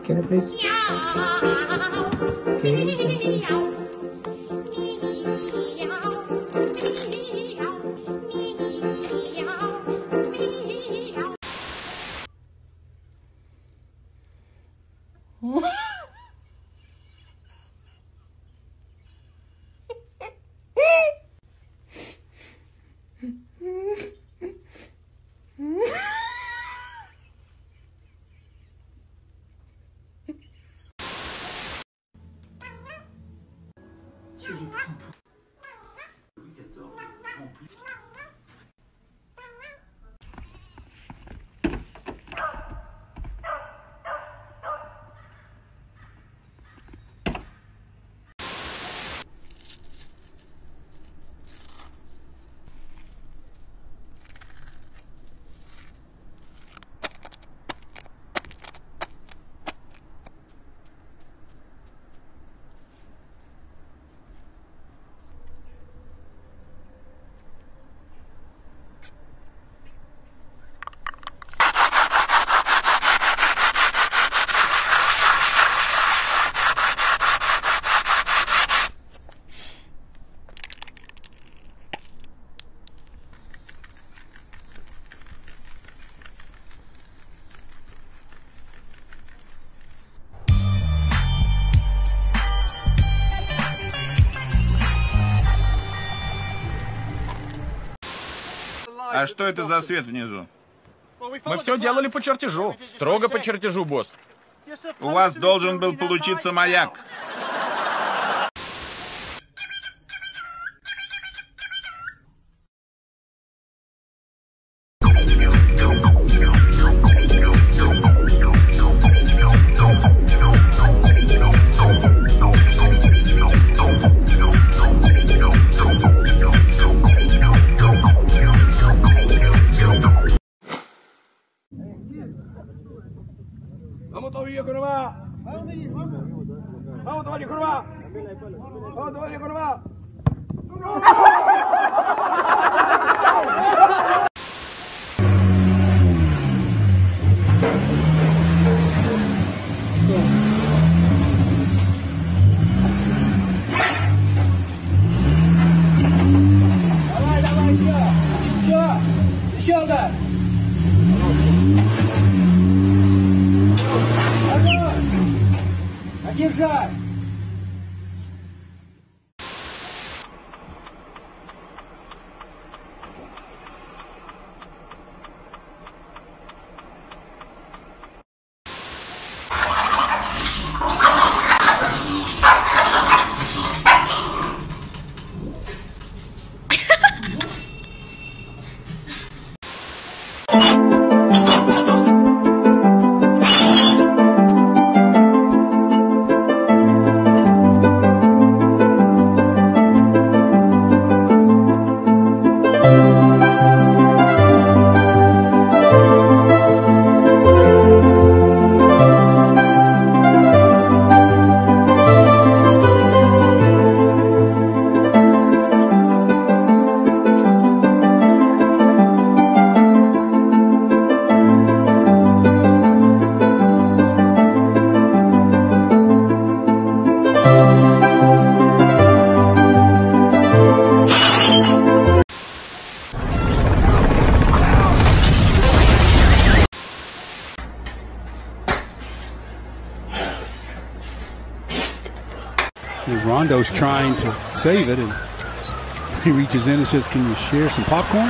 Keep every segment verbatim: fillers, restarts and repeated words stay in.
Cannabis. Tu les prends pour... А что это за свет внизу? Мы все делали по чертежу. Строго по чертежу, босс. У вас должен был получиться маяк. Vamos todavía con va. Vamos todavía con va. Vamos todavía con va. Давай, давай, еще. Еще. Еще удар. Держать! Rondo's trying to save it, and he reaches in and says, "Can you share some popcorn?"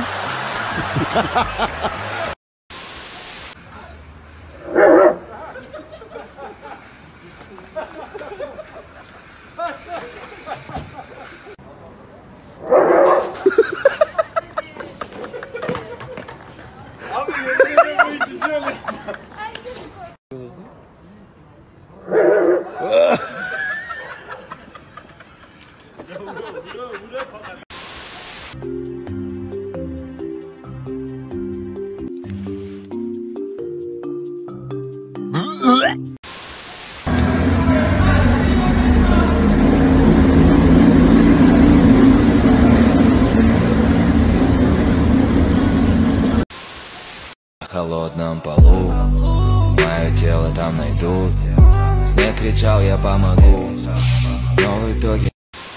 В холодном полу мое тело там найдут. Я кричал, я помогу, но в итоге...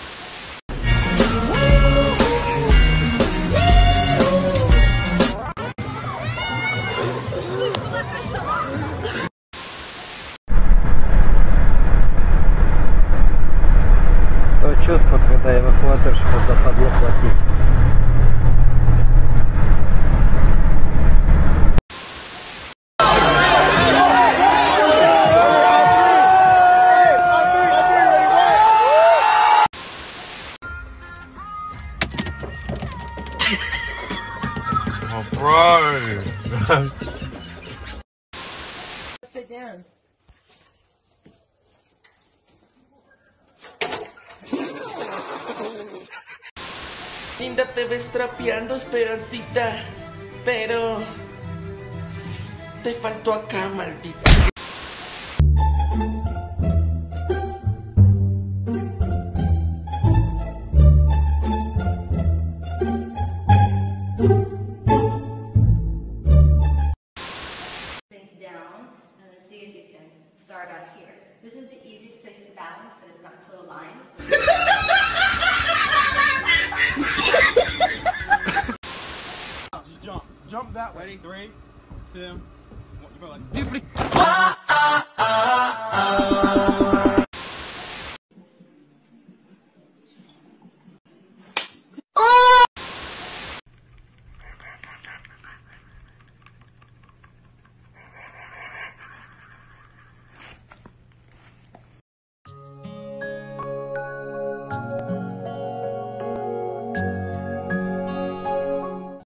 То чувство, когда эвакуаторщику западло платить. Oh, bro. Sit down. Linda, te ves trapeando, Esperancita, pero te faltó acá, maldita. Sink down, and let's see if you can start out here. This is the easiest place to balance, but it's not so aligned. So Jump. Jump that way. Ready? Three, two, one. You go like... Ты при...